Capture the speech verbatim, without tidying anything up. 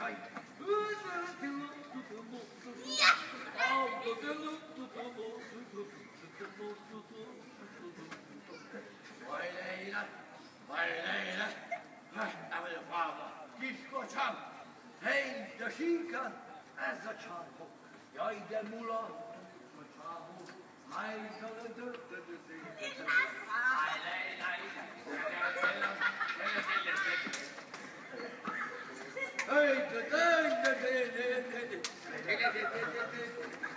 Jaj! Vai Leila, vai Leila, nem vagyok válva, kiskocsám, hely, de síkán, ez a csávó, jaj, de mula, a csávó, háj, de de de de de de vai Leila, hey, de de de de de de de de de de de